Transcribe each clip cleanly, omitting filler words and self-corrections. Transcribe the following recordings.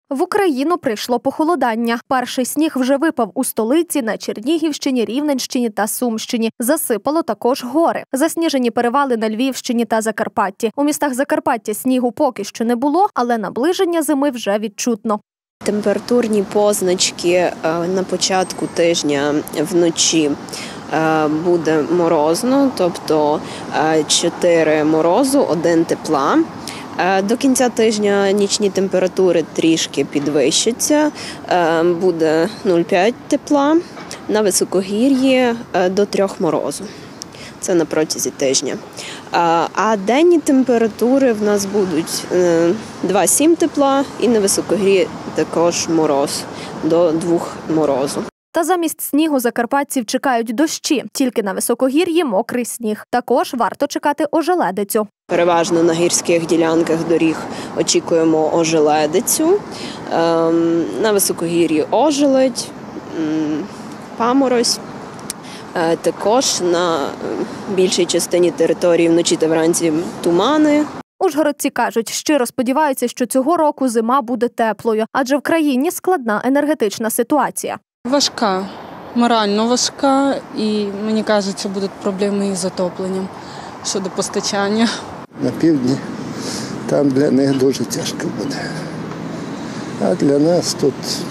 В Україну прийшло похолодання. Перший сніг вже випав у столиці, на Чернігівщині, Рівненщині та Сумщині. Засипало також гори. Засніжені перевали на Львівщині та Закарпатті. У містах Закарпаття снігу поки що не було, але наближення зими вже відчутно. Температурні позначки на початку тижня вночі буде морозно, тобто 4 морозу, 1 тепла. До кінця тижня нічні температури трішки підвищаться, буде 0,5 тепла, на високогір'ї до 3 морозу. Це на протязі тижня. А денні температури в нас будуть 2,7 тепла і на високогір'ї також мороз до 2 морозу. Та замість снігу закарпатців чекають дощі. Тільки на високогір'ї мокрий сніг. Також варто чекати ожеледицю. Переважно на гірських ділянках доріг очікуємо ожеледицю. На високогір'ї ожеледь, паморозь. Також на більшій частині території вночі та вранці тумани. Ужгородці кажуть, щиро сподіваються, що цього року зима буде теплою, адже в країні складна енергетична ситуація. Важка, морально важка, і, мені кажеться, будуть проблеми із затопленням щодо постачання. На півдні там для них дуже тяжко буде. А для нас тут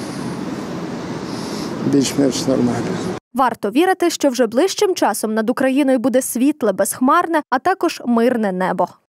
більш-менш нормально. Варто вірити, що вже ближчим часом над Україною буде світле, безхмарне, а також мирне небо.